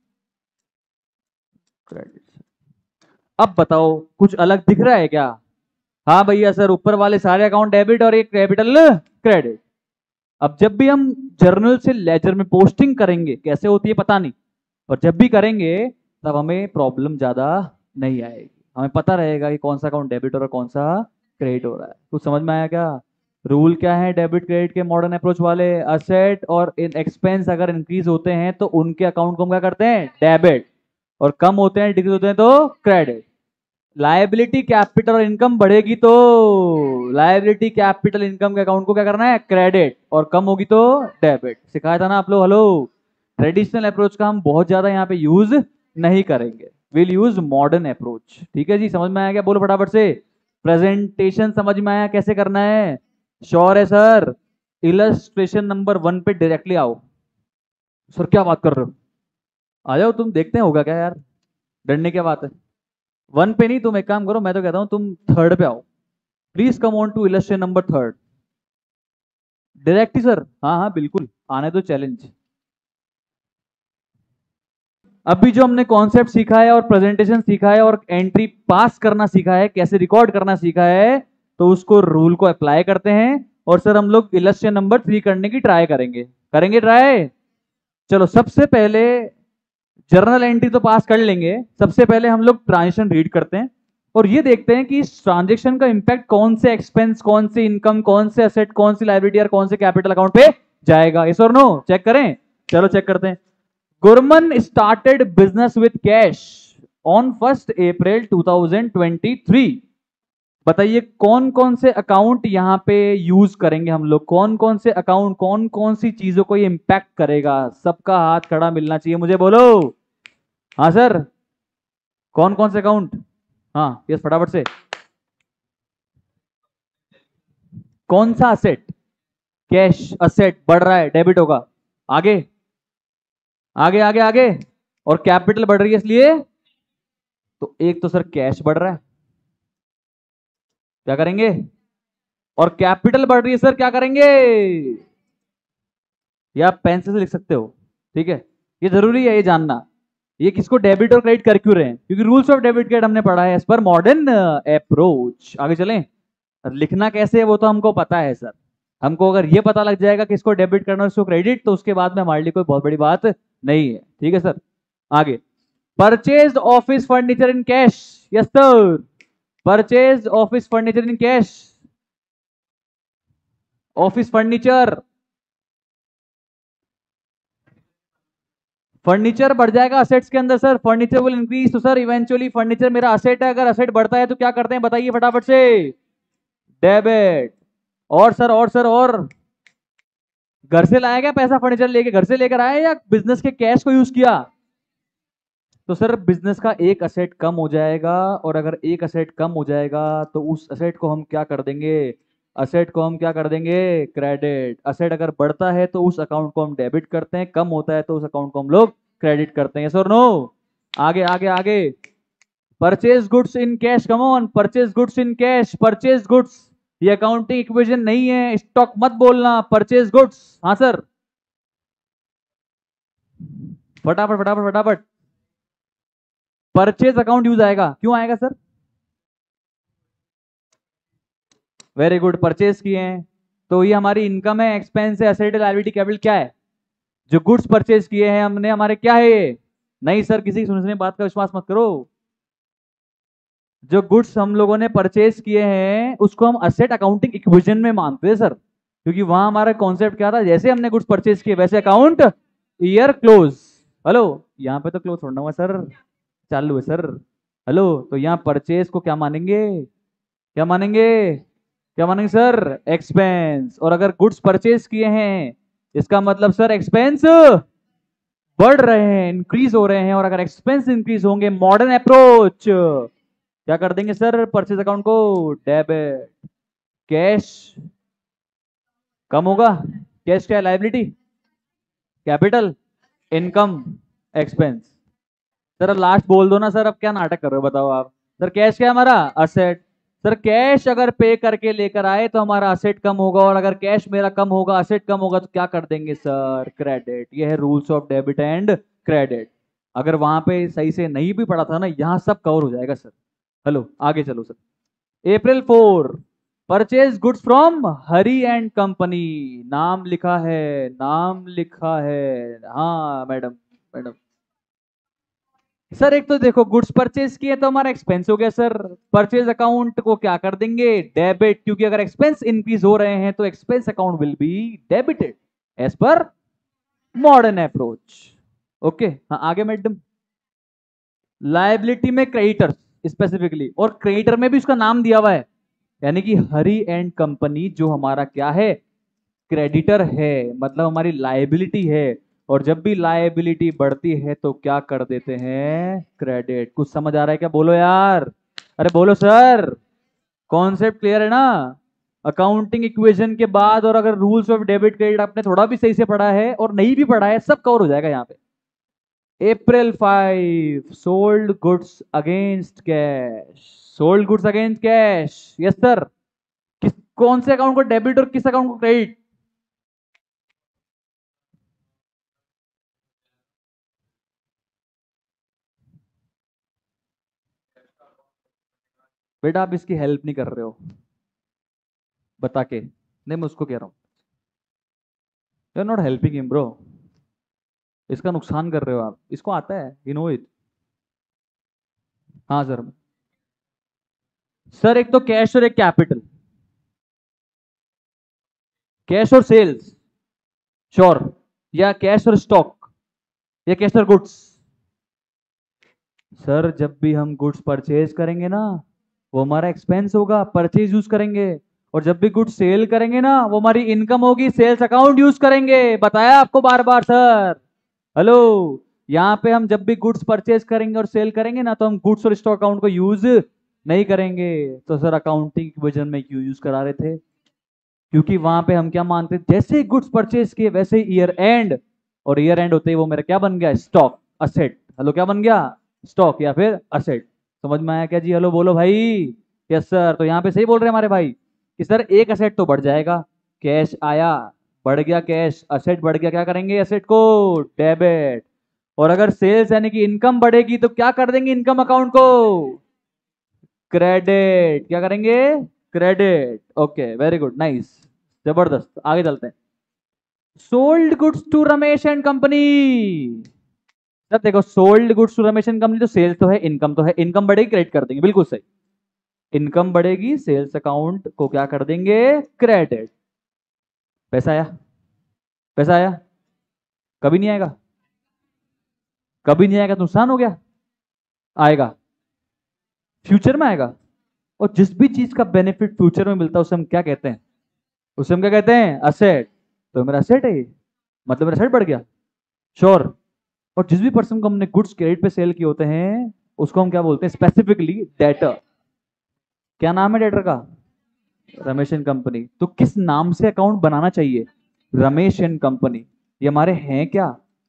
क्रेडिट। अब बताओ कुछ अलग दिख रहा है क्या? हाँ भैया सर, ऊपर वाले सारे अकाउंट डेबिट और एक कैपिटल क्रेडिट। अब जब भी हम जर्नल से लेजर में पोस्टिंग करेंगे, कैसे होती है पता नहीं, और जब भी करेंगे तब हमें प्रॉब्लम ज्यादा नहीं आएगी, हमें पता रहेगा कि कौन सा अकाउंट डेबिट और कौन सा क्रेडिट हो रहा है। कुछ समझ में आया क्या? रूल क्या है डेबिट क्रेडिट के मॉडर्न अप्रोच वाले? असेट और एक्सपेंस अगर इंक्रीज होते हैं तो उनके अकाउंट को हम क्या करते हैं? डेबिट। और कम होते हैं, डिक्रीज होते हैं तो क्रेडिट। लायबिलिटी कैपिटल और इनकम बढ़ेगी तो लायबिलिटी कैपिटल इनकम के अकाउंट को क्या करना है? क्रेडिट। और कम होगी तो डेबिट। सिखाया था ना आप लोग? हेलो। ट्रेडिशनल अप्रोच का हम बहुत ज्यादा यहाँ पे यूज नहीं करेंगे, विल यूज मॉडर्न अप्रोच। ठीक है जी, समझ में आया क्या? बोलो फटाफट से। प्रेजेंटेशन समझ में आया कैसे करना है? श्योर है सर? इलस्ट्रेशन नंबर वन पे डायरेक्टली आओ। सर क्या बात कर रहे हो? आ जाओ, तुम देखते हैं होगा क्या यार, डरने क्या बात है। वन पे नहीं, तुम एक काम करो, मैं तो कहता हूं तुम थर्ड पे आओ। Please come on to illustration number third. Direct ही सर? हाँ हाँ बिल्कुल, आने दो चैलेंज। अभी जो हमने कॉन्सेप्ट सीखा है और प्रेजेंटेशन सीखा है और एंट्री पास करना सीखा है, कैसे रिकॉर्ड करना सीखा है, तो उसको रूल को अप्लाई करते हैं। और सर हम लोग इलस्ट्रेशन नंबर थ्री करने की ट्राई करेंगे। करेंगे ट्राई? चलो, सबसे पहले जर्नल एंट्री तो पास कर लेंगे, सबसे पहले हम लोग ट्रांजेक्शन रीड करते हैं और ये देखते हैं कि इस ट्रांजेक्शन का इंपैक्ट कौन से एक्सपेंस, कौन से इनकम, कौन से असेट, कौन सी लायबिलिटी और कौन से कैपिटल अकाउंट पे जाएगा। यस और नो? चेक करें। चलो चेक करते हैं। Gurman started business with cash on first April two thousand twenty three. बताइए कौन कौन से अकाउंट यहां पे यूज करेंगे हम लोग? कौन कौन से अकाउंट, कौन कौन सी चीजों को ये इंपैक्ट करेगा? सबका हाथ खड़ा मिलना चाहिए मुझे, बोलो। हाँ सर, कौन कौन से अकाउंट? हाँ यस, फटाफट से। कौन सा असेट? कैश असेट बढ़ रहा है, डेबिट होगा। आगे आगे आगे आगे। और कैपिटल बढ़ रही है, इसलिए तो एक तो सर कैश बढ़ रहा है, क्या करेंगे? और कैपिटल बढ़ रही है सर, क्या करेंगे? या आप पेन से लिख सकते हो, ठीक है। ये जरूरी है ये जानना, ये किसको डेबिट और क्रेडिट कर क्यों रहे हैं, क्योंकि रूल्स ऑफ डेबिट क्रेडिट हमने पढ़ा है एज पर मॉडर्न अप्रोच। आगे चलें। लिखना कैसे है वो तो हमको पता है सर, हमको अगर ये पता लग जाएगा कि इसको डेबिट करना है इसको क्रेडिट, तो उसके बाद में हमारे लिए कोई बहुत बड़ी बात नहीं है। ठीक है सर। आगे, purchase office furniture in cash. Yes sir, purchase office furniture in cash. Office furniture, furniture बढ़ जाएगा असेट्स के अंदर सर, फर्नीचर विल इंक्रीज। तो सर इवेंचुअली फर्नीचर मेरा असेट है, अगर असेट बढ़ता है तो क्या करते हैं बताइए फटाफट से? डेबिट। और सर और सर और घर से लाया क्या पैसा? फर्नीचर लेके घर से लेकर आया या बिजनेस के कैश को यूज किया? तो सर बिजनेस का एक असेट कम हो जाएगा, और अगर एक असेट कम हो जाएगा तो उस असेट को हम क्या कर देंगे? असेट को हम क्या कर देंगे? क्रेडिट। असेट अगर बढ़ता है तो उस अकाउंट को हम डेबिट करते हैं, कम होता है तो उस अकाउंट को हम लोग क्रेडिट करते हैं। यस और नो? आगे आगे आगे। Purchase goods in cash, come on, purchase goods in cash, purchase goods. ये अकाउंटिंग इक्वेशन नहीं है, स्टॉक मत बोलना, परचेज गुड्स। हाँ सर, फटाफट फटाफट फटाफट। परचेज अकाउंट यूज आएगा, क्यों आएगा सर? वेरी गुड, परचेज किए हैं तो ये हमारी इनकम है, एक्सपेंस है, एसेट, लायबिलिटी, कैपिटल क्या है? जो गुड्स परचेज किए हैं हमने, हमारे क्या है ये? नहीं सर, किसी की सुनने बात का विश्वास मत करो। जो गुड्स हम लोगों ने परचेज किए हैं उसको हम असेट अकाउंटिंग इक्वेशन में मानते हैं सर, क्योंकि वहां हमारा कॉन्सेप्ट क्या था? जैसे हमने गुड्स परचेज किए वैसे अकाउंट ईयर क्लोज। हेलो, यहाँ पे तो क्लोज छोड़ना हुआ सर, चालू है सर। हेलो, तो यहाँ परचेज को क्या मानेंगे? क्या मानेंगे? क्या मानेंगे सर? एक्सपेंस। और अगर गुड्स परचेज किए हैं इसका मतलब सर एक्सपेंस बढ़ रहे हैं, इंक्रीज हो रहे हैं। और अगर एक्सपेंस इंक्रीज होंगे, मॉडर्न अप्रोच क्या कर देंगे सर? परचेज अकाउंट को डेबिट। कैश कम होगा, कैश क्या है? Liability. Capital, income, expense. Sir अब लास्ट बोल दो ना सर, अब क्या नाटक कर रहे हो बताओ आप। सर कैश क्या है हमारा, असेट। सर कैश अगर पे करके लेकर आए तो हमारा असेट कम होगा, और अगर कैश मेरा कम होगा, असेट कम होगा, तो क्या कर देंगे सर, क्रेडिट। ये है rules of debit and credit. अगर वहां पे सही से नहीं भी पढ़ा था ना, यहाँ सब कवर हो जाएगा सर। हेलो आगे चलो sir. April four, purchase goods from Hari and company. नाम लिखा है, नाम लिखा है। हाँ मैडम, मैडम। सर एक तो देखो, गुड्स परचेज किए तो हमारा एक्सपेंस हो गया सर। परचेज अकाउंट को क्या कर देंगे, डेबिट, क्योंकि अगर एक्सपेंस इंक्रीज हो रहे हैं तो expense account will be debited as per modern approach. Okay, हाँ आगे मैडम। लायबिलिटी में क्रेडिटर्स स्पेसिफिकली, और क्रेडिटर में भी उसका नाम दिया हुआ है, यानी कि हरी एंड कंपनी जो हमारा क्या है, क्रेडिटर है, मतलब हमारी लायबिलिटी है। और जब भी लायबिलिटी बढ़ती है तो क्या कर देते हैं, क्रेडिट। कुछ समझ आ रहा है क्या, बोलो यार, अरे बोलो सर। कॉन्सेप्ट क्लियर है ना। अकाउंटिंग इक्वेशन के बाद, और अगर रूल्स ऑफ डेबिट क्रेडिट आपने थोड़ा भी सही से पढ़ा है और नहीं भी पढ़ा है, सब कवर हो जाएगा यहाँ पे। April five, sold goods against cash. Sold goods against cash, yes sir. किस, कौन से अकाउंट को डेबिट और किस अकाउंट को क्रेडिट। बेटा आप इसकी हेल्प नहीं कर रहे हो बता के, नहीं मैं उसको कह रहा हूं, you are not helping him bro. इसका नुकसान कर रहे हो आप, इसको आता है, यू नो इट। हाँ सर। सर एक तो कैश और एक कैपिटल। कैश और सेल्स, श्योर, या कैश और स्टॉक, या कैश और गुड्स। सर जब भी हम गुड्स परचेज करेंगे ना, वो हमारा एक्सपेंस होगा, परचेज यूज करेंगे। और जब भी गुड्स सेल करेंगे ना, वो हमारी इनकम होगी, सेल्स अकाउंट यूज करेंगे। बताया आपको बार बार सर। हेलो, यहाँ पे हम जब भी गुड्स परचेज करेंगे और सेल करेंगे ना, तो हम गुड्स और स्टॉक अकाउंट को यूज नहीं करेंगे। तो सर अकाउंटिंग वजन में क्यों यूज करा रहे थे, क्योंकि वहां पे हम क्या मानते थे, जैसे गुड्स परचेज किए वैसे ईयर एंड, और ईयर एंड होते ही वो मेरा क्या बन गया, स्टॉक, असेट। हेलो क्या बन गया, स्टॉक या फिर असेट। समझ में आया क्या जी, हेलो बोलो भाई। Yes sir. तो यहाँ पे सही बोल रहे हैं हमारे भाई कि सर एक असेट तो बढ़ जाएगा, कैश आया, बढ़ गया कैश, असेट बढ़ गया, क्या करेंगे असेट को, डेबिट। और अगर सेल्स यानी कि इनकम बढ़ेगी तो क्या कर देंगे इनकम अकाउंट को, क्रेडिट। क्या करेंगे, credit. Okay very good, nice, जबरदस्त, आगे चलते हैं। Sold goods to Ramesh and company. Sir देखो, sold goods to Ramesh and company, तो सेल्स तो है, इनकम तो है, इनकम बढ़ेगी क्रेडिट कर देंगे, बिल्कुल सही। इनकम बढ़ेगी, सेल्स अकाउंट को क्या कर देंगे, क्रेडिट। पैसा आया, पैसा आया, कभी नहीं आएगा, कभी नहीं आएगा तो नुकसान हो गया, आएगा, फ्यूचर में आएगा। और जिस भी चीज का बेनिफिट फ्यूचर में मिलता है उसे हम क्या कहते हैं, उसे हम क्या कहते हैं, असेट। तो मेरा असेट है ये, मतलब मेरा असेट बढ़ गया, श्योर। और जिस भी पर्सन को हमने गुड्स क्रेडिट पे सेल किए होते हैं, उसको हम क्या बोलते हैं, स्पेसिफिकली डेटर। क्या नाम है डेटर का, रमेश एंड कंपनी। तो किस नाम से अकाउंट बनाना चाहिए, रमेश एंड कंपनी। ये हमारे हैं क्या,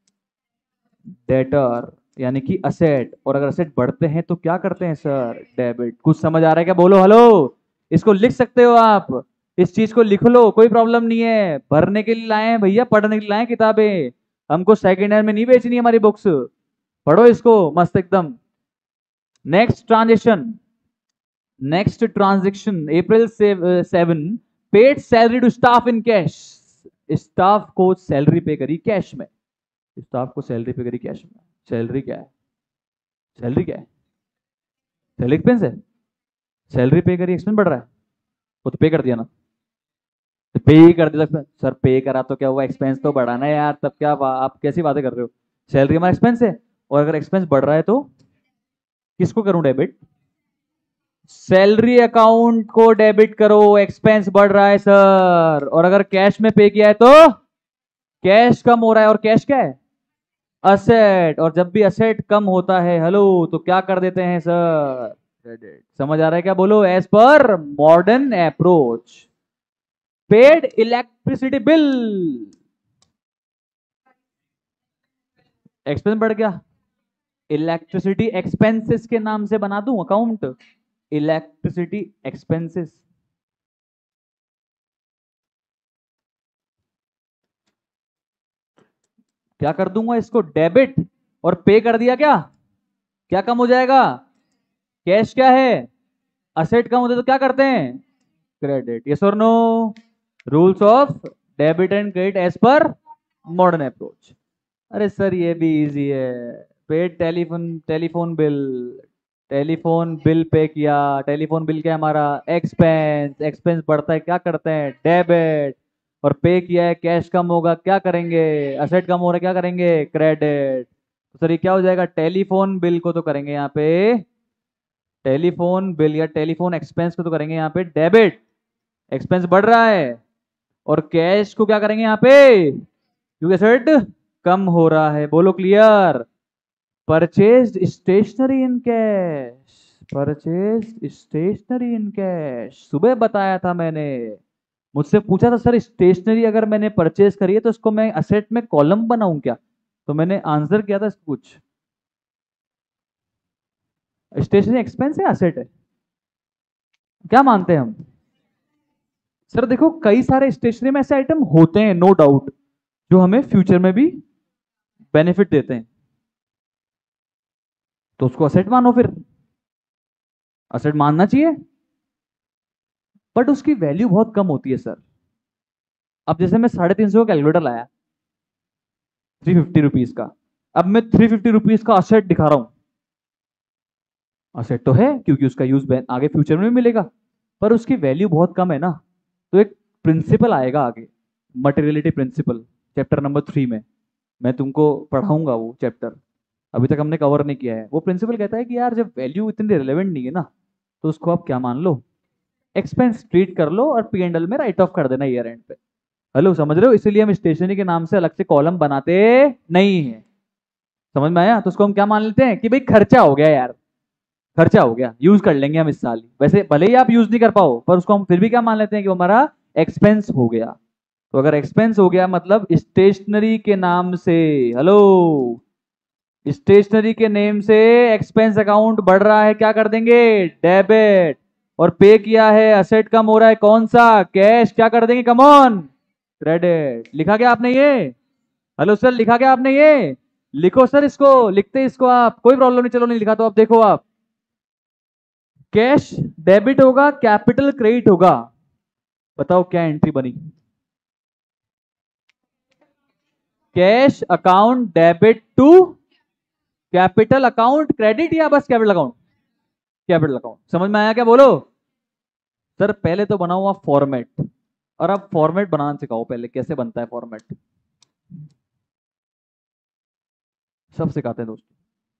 डेटर, यानी कि असेट। और अगर असेट बढ़ते हैं तो क्या करते हैं सर, डेबिट। कुछ समझ आ रहा है क्या, बोलो हेलो। इसको लिख सकते हो आप, इस चीज को लिख लो, कोई प्रॉब्लम नहीं है। भरने के लिए लाए हैं भैया, पढ़ने के लिए लाए हैं किताबें, हमको सेकेंड हैंड में नहीं बेचनी हमारी बुक्स। पढ़ो इसको मस्त एकदम। Next transaction, next transaction April seven, paid salary to staff in cash. Staff को सैलरी पे करी कैश में, स्टाफ को सैलरी पे करी कैश में। सैलरी क्या है, सैलरी क्या है, सैलरी एक्सपेंस है, सैलरी पे करी एक्सपेंस बढ़ रहा है, वो तो पे कर दिया ना, तो पे ही कर दिया सर। पे करा तो क्या हुआ, एक्सपेंस तो बढ़ाना है यार, तब क्या आप कैसी बातें कर रहे हो। सैलरी हमारा एक्सपेंस है, और अगर एक्सपेंस बढ़ रहा है तो किसको करूं डेबिट, सैलरी अकाउंट को डेबिट करो, एक्सपेंस बढ़ रहा है सर। और अगर कैश में पे किया है तो कैश कम हो रहा है, और कैश क्या है, असेट। और जब भी असेट कम होता है, हेलो, तो क्या कर देते हैं सर, क्रेडिट। समझ आ रहा है क्या, बोलो, as per modern approach. Paid electricity bill, expense बढ़ गया, इलेक्ट्रिसिटी एक्सपेंसेस के नाम से बना दूं अकाउंट, इलेक्ट्रिसिटी एक्सपेंसेस। क्या कर दूंगा इसको, डेबिट, और पे कर दिया, क्या क्या कम हो जाएगा, कैश क्या है, असेट कम होते तो क्या करते हैं, क्रेडिट। यस और no, rules of debit and credit as per modern approach. अरे सर ये भी इजी है, paid telephone, telephone bill, telephone bill pay किया, टेलीफोन बिल क्या है हमारा, एक्सपेंस, एक्सपेंस बढ़ता है क्या करते हैं, डेबिट, और पे किया है कैश कम होगा क्या करेंगे, असेट कम हो रहा है क्या करेंगे, क्रेडिट। तो सर ये क्या हो जाएगा, टेलीफोन बिल को तो करेंगे यहाँ पे, टेलीफोन बिल या टेलीफोन एक्सपेंस को तो करेंगे यहाँ पे डेबिट, एक्सपेंस बढ़ रहा है, और कैश को क्या करेंगे यहाँ पे, क्योंकि एसेट कम हो रहा है। बोलो clear, purchase stationery in cash, purchase stationery in cash, सुबह बताया था मैंने, मुझसे पूछा था सर स्टेशनरी अगर मैंने परचेज करी है तो इसको मैं असेट में कॉलम बनाऊं क्या, तो मैंने आंसर किया था इसको, कुछ स्टेशनरी एक्सपेंस है असेट है, क्या मानते हैं हम। सर देखो कई सारे स्टेशनरी में ऐसे आइटम होते हैं नो डाउट, जो हमें फ्यूचर में भी बेनिफिट देते हैं, तो उसको असेट मानो, फिर असेट मानना चाहिए, बट उसकी वैल्यू बहुत कम होती है सर। अब जैसे मैं साढ़े तीन सौ का कैलकुलेटर लाया, थ्री फिफ्टी रुपीज का, अब मैं थ्री फिफ्टी रुपीज का असेट दिखा रहा हूं, असेट तो है क्योंकि उसका यूज आगे फ्यूचर में भी मिलेगा, पर उसकी वैल्यू बहुत कम है ना। तो एक प्रिंसिपल आएगा आगे, materiality principle, chapter number three में मैं तुमको पढ़ाऊंगा वो चैप्टर, अभी तक हमने कवर नहीं किया है। वो प्रिंसिपल कहता है कि यार जब वैल्यू इतनी रिलेवेंट नहीं है ना, तो उसको आप क्या मान लो, एक्सपेंस ट्रीट कर लो और पी एंड एल में राइट ऑफ कर देना ईयर एंड पे। हेलो समझ रहे हो, इसीलिए हम स्टेशनरी के नाम से अलग से कॉलम बनाते नहीं है, समझ में आया। तो उसको हम क्या मान लेते हैं कि भाई खर्चा हो गया यार, खर्चा हो गया, यूज कर लेंगे हम इस साल ही, वैसे भले ही आप यूज नहीं कर पाओ पर उसको हम फिर भी क्या मान लेते हैं कि वो हमारा एक्सपेंस हो गया। तो अगर एक्सपेंस हो गया मतलब स्टेशनरी के नाम से, हेलो, स्टेशनरी के नेम से एक्सपेंस अकाउंट बढ़ रहा है क्या कर देंगे, डेबिट, और पे किया है असेट कम हो रहा है कौन सा, कैश, क्या कर देंगे, कम ऑन, क्रेडिट। लिखा क्या आपने ये, हेलो सर लिखा क्या आपने ये, लिखो सर, इसको लिखते इसको आप, कोई प्रॉब्लम नहीं, चलो नहीं लिखा तो आप देखो आप, कैश डेबिट होगा, कैपिटल क्रेडिट होगा, बताओ क्या एंट्री बनी, cash account debit to capital account credit, या बस कैपिटल अकाउंट, कैपिटल अकाउंट, समझ में आया क्या, बोलो। सर पहले तो बनाओ आप फॉर्मेट, और अब फॉर्मेट बनाना सिखाओ पहले, कैसे बनता है फॉर्मेट, सब सिखाते हैं दोस्तों।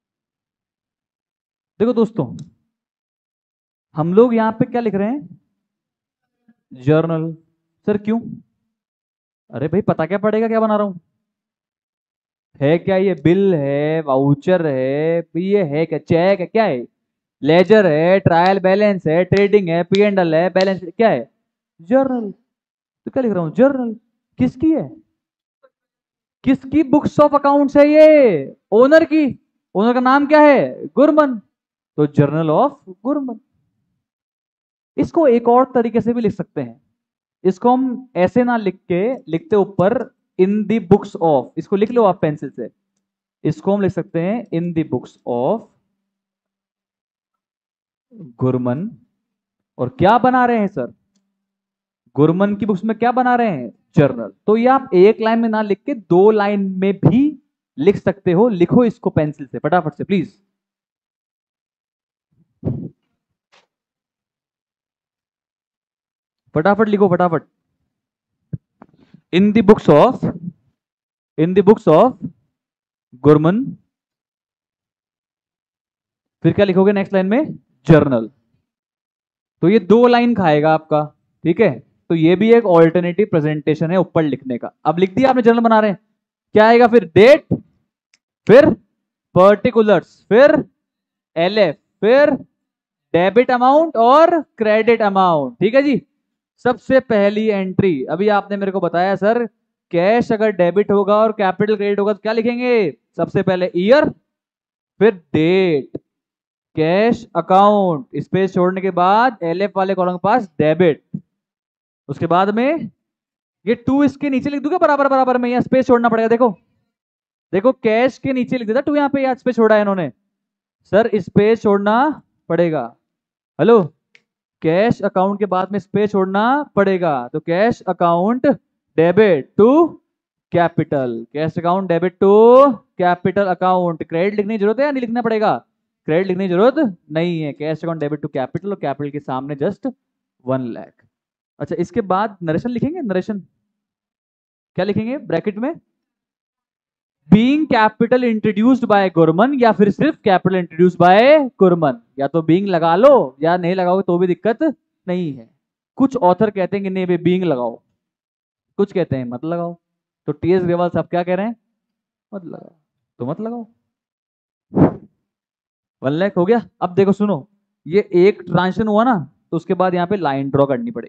देखो दोस्तों, हम लोग यहां पे क्या लिख रहे हैं, जर्नल। सर क्यों, अरे भाई पता क्या पड़ेगा क्या बना रहा हूं, है क्या ये, बिल है, वाउचर है, ये है क्या, चेक है, क्या है, लेजर है, ट्रायल बैलेंस है, ट्रेडिंग है, पी एंड एल है, बैलेंस क्या है, जर्नल। तो क्या लिख रहा हूं, जर्नल, किसकी है, किसकी बुक्स ऑफ अकाउंट्स है ये, ओनर की, ओनर का नाम क्या है, गुरमन, तो जर्नल ऑफ गुरमन। इसको एक और तरीके से भी लिख सकते हैं, इसको हम ऐसे ना लिख के, लिखते ऊपर इन दी बुक्स ऑफ, इसको लिख लो आप पेंसिल से, इसको हम लिख सकते हैं in the books of Gurman, और क्या बना रहे हैं सर, गुरमन की बुक्स में क्या बना रहे हैं, जर्नल। तो ये आप एक लाइन में ना लिख के दो लाइन में भी लिख सकते हो, लिखो इसको पेंसिल से फटाफट से प्लीज, फटाफट लिखो फटाफट, in the books of, in the books of Gurman, फिर क्या लिखोगे नेक्स्ट लाइन में, जर्नल। तो ये दो लाइन खाएगा आपका, ठीक है। तो ये भी एक ऑल्टरनेटिव प्रेजेंटेशन है ऊपर लिखने का। अब लिख दिया आपने, जर्नल बना रहे हैं, क्या आएगा फिर, डेट, फिर पर्टिकुलर्स, फिर एल एफ, फिर डेबिट अमाउंट और क्रेडिट अमाउंट, ठीक है जी। सबसे पहली एंट्री, अभी आपने मेरे को बताया सर कैश अगर डेबिट होगा और कैपिटल क्रेडिट होगा तो क्या लिखेंगे, सबसे पहले ईयर, फिर डेट, कैश अकाउंट, स्पेस छोड़ने के बाद एलएफ वाले कॉलम के पास डेबिट, उसके बाद में ये टू इसके नीचे लिख दूंगा बराबर बराबर में, यहाँ स्पेस छोड़ना पड़ेगा। देखो देखो कैश के नीचे लिख देता टू, यहाँ पे यहाँ स्पेस छोड़ा है इन्होंने, सर स्पेस छोड़ना पड़ेगा। हेलो, कैश अकाउंट के बाद में स्पेस छोड़ना पड़ेगा, तो cash account debit to capital, cash account debit to capital account. Credit लिखने की जरूरत है या नहीं लिखना पड़ेगा? क्रेडिट लिखने की जरूरत नहीं है, cash account debit to capital, और कैपिटल के सामने जस्ट वन लाख। अच्छा, इसके बाद नरेशन लिखेंगे। नरेशन क्या लिखेंगे ब्रैकेट में? Being capital introduced by Gurman, या फिर सिर्फ कैपिटल इंट्रोड्यूस्ड बाय गुरमन, या तो बीइंग लगा लो या नहीं लगाओगे तो भी दिक्कत नहीं है। कुछ ऑथर कहते हैं कि नहीं भाई बीइंग लगाओ, कुछ कहते हैं मत लगाओ, तो टीएस ग्रेवाल साहब क्या कह रहे हैं? मत लगाओ, तो मत लगाओ। वन लाख हो गया। अब देखो सुनो, ये एक ट्रांजेक्शन हुआ ना, तो उसके बाद यहाँ पे लाइन ड्रॉ करनी पड़ेगी।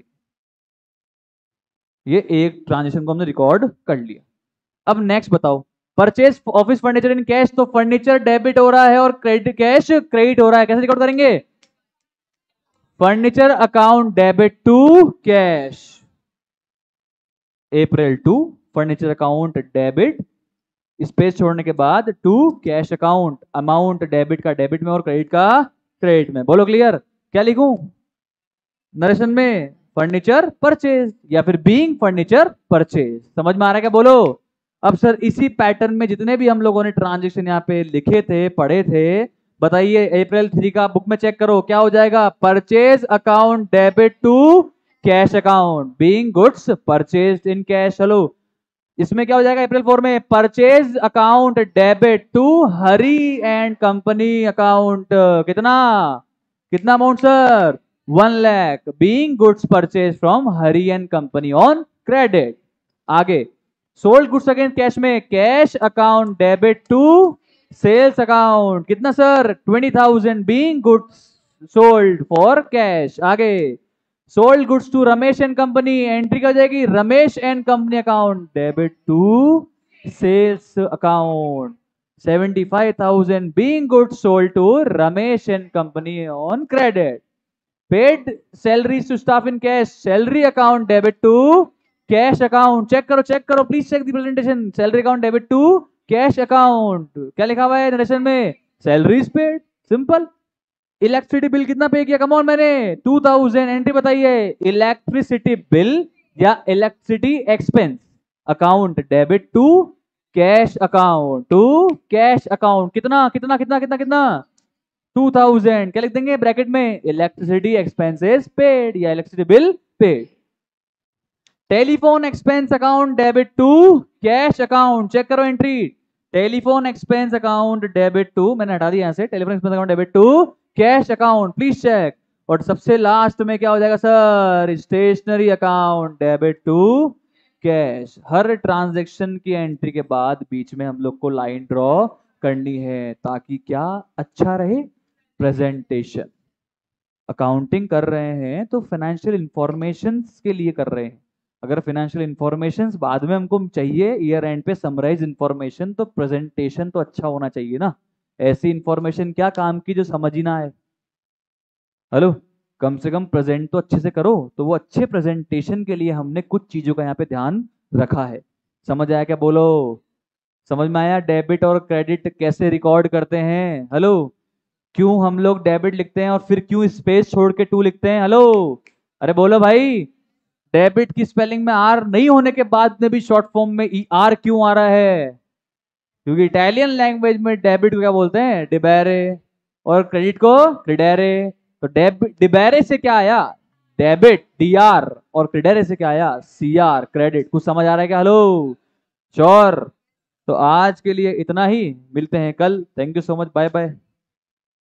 ये एक ट्रांजेक्शन को हमने रिकॉर्ड कर लिया। अब नेक्स्ट बताओ, purchase office furniture in cash, तो फर्नीचर डेबिट हो रहा है और क्रेडिट कैश क्रेडिट हो रहा है, कैसे रिकॉर्ड करेंगे? Furniture account debit to cash, April two furniture account debit, space छोड़ने के बाद to cash account, amount debit का डेबिट में और क्रेडिट का क्रेडिट में। बोलो क्लियर? क्या लिखूं नरेशन में? फर्नीचर परचेज या फिर बीइंग फर्नीचर परचेज। समझ में आ रहा है क्या? बोलो। अब सर इसी पैटर्न में जितने भी हम लोगों ने ट्रांजेक्शन यहाँ पे लिखे थे, पढ़े थे, बताइए अप्रैल थ्री का बुक में चेक करो क्या हो जाएगा? Purchase account debit to cash account, being goods purchase in cash. चलो इसमें क्या हो जाएगा अप्रैल फोर में? Purchase account debit to Hari and company account, कितना कितना amount sir? One lakh, being goods purchase from Hari and company on credit. आगे sold goods against cash में, cash account debit to sales account, कितना sir? Twenty thousand, being goods sold for cash. आगे sold goods to Ramesh and company, entry क्या हो जाएगी? Ramesh and company account debit to sales account, seventy five thousand, being goods sold to Ramesh and company on credit. Paid salaries to staff in cash, salary account debit to cash account. Check करो check करो please check the presentation, salary account debit to cash account. क्या लिखा हुआ है narration में? Salaries paid, simple. Electricity bill कितना pay किया? Come on मैंने टू थाउजेंड, एंट्री बताइए। इलेक्ट्रिसिटी बिल या electricity expense account debit to cash account, to cash account, कितना कितना कितना कितना कितना? Two thousand. क्या लिख देंगे ब्रैकेट में? इलेक्ट्रिसिटी एक्सपेंसेस पेड या electricity bill paid. Telephone expense account debit to cash account, check करो entry. Telephone expense account debit to, मैंने हटा दिया यहां से, telephone expense account debit to cash account, please check. और सबसे लास्ट में क्या हो जाएगा sir? Stationery account debit to cash. हर ट्रांजैक्शन की एंट्री के बाद बीच में हम लोग को लाइन ड्रॉ करनी है, ताकि क्या अच्छा रहे? प्रेजेंटेशन। अकाउंटिंग कर रहे हैं तो फाइनेंशियल इंफॉर्मेशन के लिए कर रहे हैं। अगर फाइनेंशियल इंफॉर्मेशन बाद में हमको चाहिए ईयर एंड पे समराइज इंफॉर्मेशन, तो प्रेजेंटेशन तो अच्छा होना चाहिए ना। ऐसी इंफॉर्मेशन क्या काम की जो समझ ही ना आए? हेलो, कम से कम प्रेजेंट तो अच्छे से करो। तो वो अच्छे प्रेजेंटेशन के लिए हमने कुछ चीजों का यहाँ पे ध्यान रखा है। समझ आया क्या? बोलो। समझ में आया डेबिट और क्रेडिट कैसे रिकॉर्ड करते हैं? हेलो, क्यों हम लोग डेबिट लिखते हैं और फिर क्यों स्पेस छोड़ के टू लिखते हैं? हेलो, अरे बोलो भाई। डेबिट की स्पेलिंग में आर नहीं होने के बाद में भी शॉर्ट फॉर्म में ई आर क्यों आ रहा है? क्योंकि इटालियन लैंग्वेज में डेबिट को क्या बोलते हैं? डिबेरे, और क्रेडिट को क्रेडेरे। तो डेबिट, डिबेरे से क्या आया? डेबिट डी आर, और क्रेडेरे से क्या आया? C R, credit. कुछ समझ आ रहा है क्या? Hello, sure. तो आज के लिए इतना ही, मिलते हैं कल। Thank you so much, bye bye.